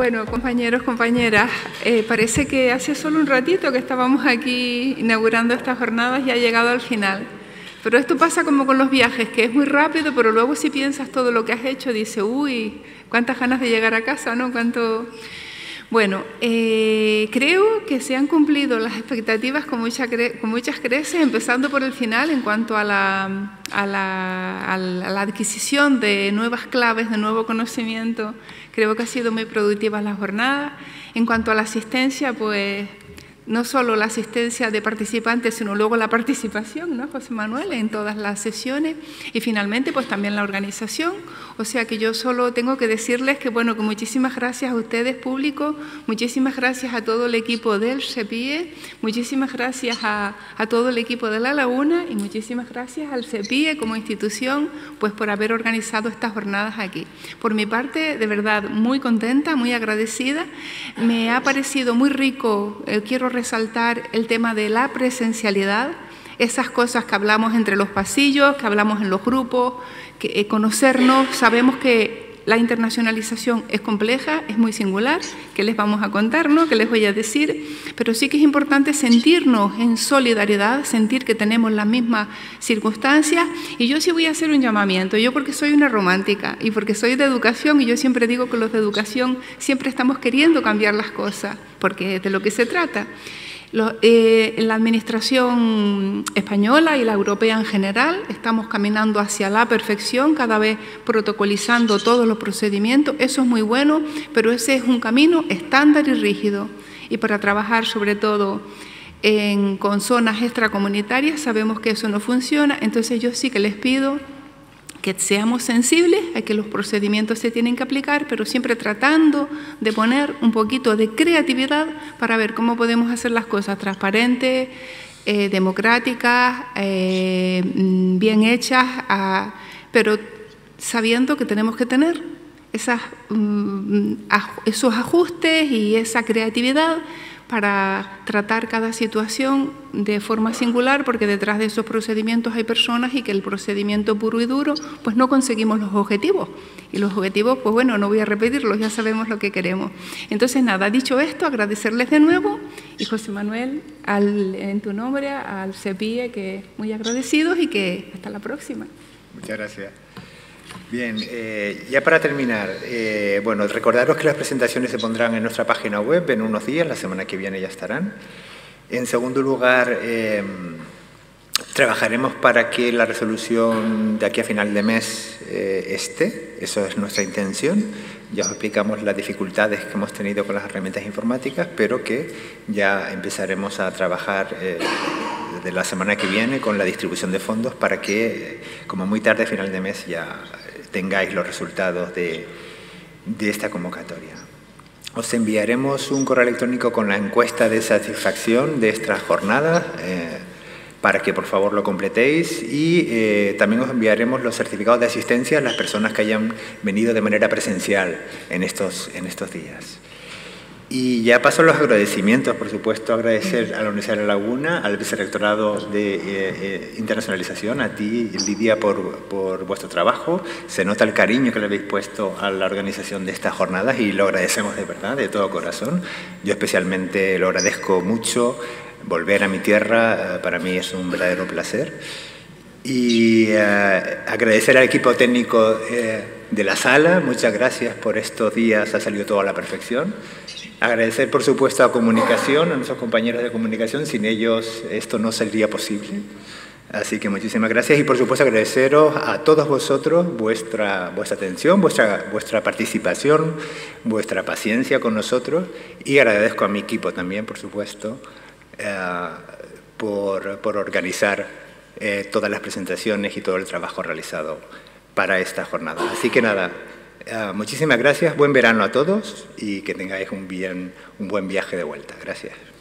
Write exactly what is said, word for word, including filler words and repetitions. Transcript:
Bueno, compañeros, compañeras, eh, parece que hace solo un ratito que estábamos aquí inaugurando estas jornadas y ha llegado al final. Pero esto pasa como con los viajes, que es muy rápido, pero luego si piensas todo lo que has hecho, dices, uy, cuántas ganas de llegar a casa, ¿no? Cuánto... Bueno, eh, creo que se han cumplido las expectativas con, mucha cre con muchas creces, empezando por el final en cuanto a la, a, la, a la adquisición de nuevas claves, de nuevo conocimiento. Creo que ha sido muy productiva la jornada. En cuanto a la asistencia, pues no solo la asistencia de participantes, sino luego la participación, ¿no, José Manuel?, en todas las sesiones. Y finalmente, pues también la organización. O sea que yo solo tengo que decirles que, bueno, que muchísimas gracias a ustedes, público, muchísimas gracias a todo el equipo del CEPIE, muchísimas gracias a, a todo el equipo de La Laguna y muchísimas gracias al CEPIE como institución, pues por haber organizado estas jornadas aquí. Por mi parte, de verdad, muy contenta, muy agradecida. Me ha parecido muy rico, eh, quiero resaltar el tema de la presencialidad, esas cosas que hablamos entre los pasillos, que hablamos en los grupos, que, eh, conocernos. Sabemos que la internacionalización es compleja, es muy singular, que les vamos a contar, ¿no?, que les voy a decir, pero sí que es importante sentirnos en solidaridad, sentir que tenemos las mismas circunstancias. Y yo sí voy a hacer un llamamiento, yo porque soy una romántica y porque soy de educación, y yo siempre digo que los de educación siempre estamos queriendo cambiar las cosas, porque es de lo que se trata. Lo, eh, la administración española y la europea en general estamos caminando hacia la perfección, cada vez protocolizando todos los procedimientos. Eso es muy bueno, pero ese es un camino estándar y rígido. Y para trabajar sobre todo en, con zonas extracomunitarias sabemos que eso no funciona. Entonces yo sí que les pido que seamos sensibles a que los procedimientos se tienen que aplicar, pero siempre tratando de poner un poquito de creatividad para ver cómo podemos hacer las cosas transparentes, eh, democráticas, eh, bien hechas, a, pero sabiendo que tenemos que tener esas, um, aj esos ajustes y esa creatividad para tratar cada situación de forma singular, porque detrás de esos procedimientos hay personas y que el procedimiento puro y duro, pues no conseguimos los objetivos. Y los objetivos, pues bueno, no voy a repetirlos, ya sabemos lo que queremos. Entonces, nada, dicho esto, agradecerles de nuevo, y José Manuel, al, en tu nombre, al CEPIE, que muy agradecidos y que hasta la próxima. Muchas gracias. Bien, eh, ya para terminar, eh, bueno, recordaros que las presentaciones se pondrán en nuestra página web en unos días, la semana que viene ya estarán. En segundo lugar, eh, trabajaremos para que la resolución de aquí a final de mes eh, esté, eso es nuestra intención. Ya os explicamos las dificultades que hemos tenido con las herramientas informáticas, pero que ya empezaremos a trabajar eh, desde la semana que viene con la distribución de fondos para que, como muy tarde, a final de mes, ya tengáis los resultados de, de esta convocatoria. Os enviaremos un correo electrónico con la encuesta de satisfacción de esta jornada eh, para que por favor lo completéis, y eh, también os enviaremos los certificados de asistencia a las personas que hayan venido de manera presencial en estos, en estos días. Y ya paso a los agradecimientos, por supuesto, agradecer a la Universidad de La Laguna, al Vicerrectorado de eh, eh, Internacionalización, a ti, Lidia, por, por vuestro trabajo. Se nota el cariño que le habéis puesto a la organización de estas jornadas y lo agradecemos de verdad, de todo corazón. Yo especialmente lo agradezco mucho. Volver a mi tierra eh, para mí es un verdadero placer. Y eh, agradecer al equipo técnico eh, de la sala. Muchas gracias por estos días, ha salido todo a la perfección. Agradecer, por supuesto, a comunicación, a nuestros compañeros de comunicación. Sin ellos esto no sería posible. Así que muchísimas gracias y, por supuesto, agradeceros a todos vosotros vuestra, vuestra atención, vuestra, vuestra participación, vuestra paciencia con nosotros, y agradezco a mi equipo también, por supuesto, eh, por, por organizar eh, todas las presentaciones y todo el trabajo realizado para esta jornada. Así que nada, Uh, muchísimas gracias, buen verano a todos y que tengáis un, bien, un buen viaje de vuelta. Gracias.